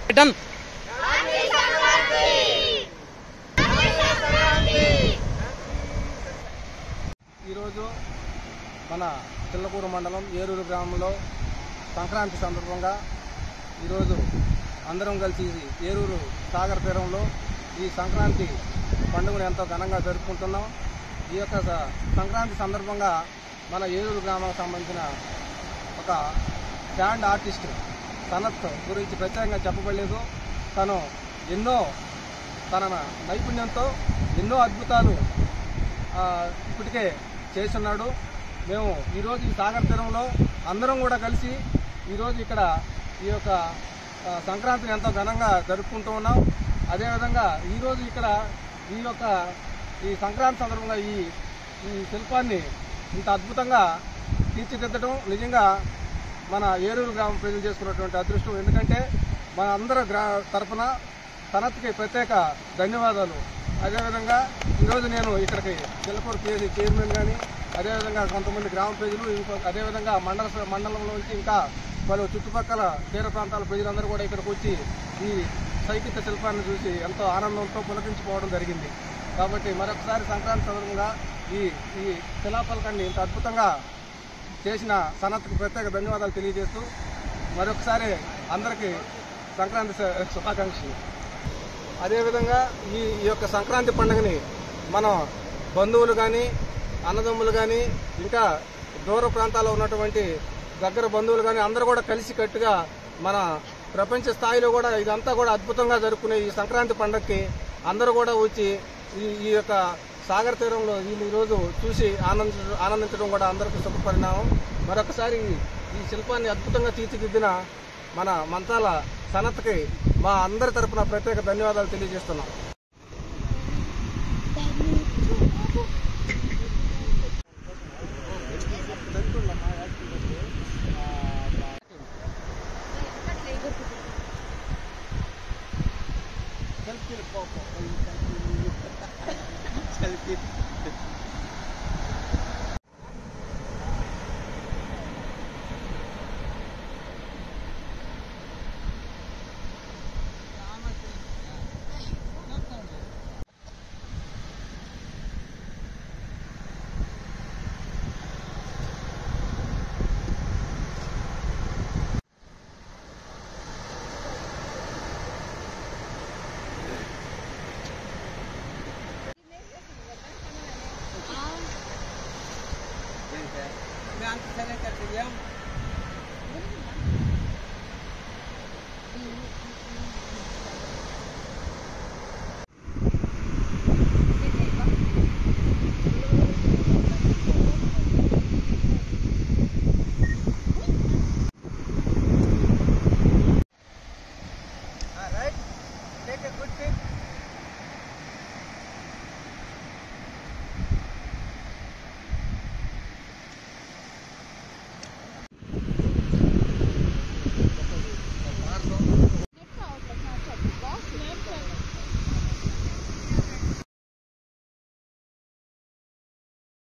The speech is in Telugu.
డన్. ఈరోజు మన చిల్లకూరు మండలం ఏరూరు గ్రామంలో సంక్రాంతి సందర్భంగా ఈరోజు అందరం కలిసి ఏరూరు సాగర్ తీరంలో ఈ సంక్రాంతి పండుగను ఎంతో ఘనంగా జరుపుకుంటున్నాం. ఈ యొక్క సంక్రాంతి సందర్భంగా మన ఏరూరు గ్రామానికి సంబంధించిన ఒక స్టాండ్ ఆర్టిస్ట్ సనత్ గురించి ప్రత్యేకంగా చెప్పబడలేదు. తను తన నైపుణ్యంతో ఎన్నో అద్భుతాలు ఇప్పటికే చేస్తున్నాడు. మేము ఈరోజు ఈ సాగర్ తీరంలో అందరం కూడా కలిసి ఈరోజు ఇక్కడ ఈ యొక్క సంక్రాంతిని ఎంతో ఘనంగా జరుపుకుంటూ ఉన్నాం. అదేవిధంగా ఈరోజు ఇక్కడ ఈ సంక్రాంతి సందర్భంగా ఈ శిల్పాన్ని ఇంత అద్భుతంగా తీర్చిదిద్దడం నిజంగా మన ఏరూరు గ్రామం ప్రజలు చేసుకున్నటువంటి అదృష్టం. ఎందుకంటే మన అందరి తరఫున సనత్కి ప్రత్యేక ధన్యవాదాలు. అదేవిధంగా ఈరోజు నేను ఇక్కడికి చిల్లకూరు పిఎస్సి చైర్మన్ కానీ అదేవిధంగా కొంతమంది గ్రామ ప్రజలు అదేవిధంగా మండలంలో నుంచి ఇంకా పలు చుట్టుపక్కల తీర ప్రాంతాల ప్రజలందరూ కూడా ఇక్కడికి వచ్చి ఈ సైకిత శిల్పాన్ని చూసి ఎంతో ఆనందంతో పులకించిపోవడం జరిగింది. కాబట్టి మరొకసారి సంక్రాంతి సందర్భంగా ఈ శిలాఫలకాన్ని ఇంత అద్భుతంగా చేసిన సనత్కు ప్రత్యేక ధన్యవాదాలు తెలియజేస్తూ మరొకసారి అందరికీ సంక్రాంతి శుభాకాంక్షలు. అదేవిధంగా ఈ యొక్క సంక్రాంతి పండుగని మనం బంధువులు కానీ అన్నదమ్ములు కానీ ఇంకా దూర ప్రాంతాల్లో ఉన్నటువంటి దగ్గర బంధువులు కానీ అందరూ కూడా కలిసి కట్టుగా మన ప్రపంచ స్థాయిలో కూడా ఇదంతా కూడా అద్భుతంగా జరుపుకునే ఈ సంక్రాంతి పండుగకి అందరూ కూడా వచ్చి ఈ యొక్క సాగర్ తీరంలో వీళ్ళు ఈరోజు చూసి ఆనందించడం కూడా అందరికీ శుభపరిణామం. మరొకసారి ఈ శిల్పాన్ని అద్భుతంగా తీర్చిదిద్దిన మన మంతాల సనత్కి మా అందరి తరఫున ప్రత్యేక ధన్యవాదాలు తెలియజేస్తున్నాం.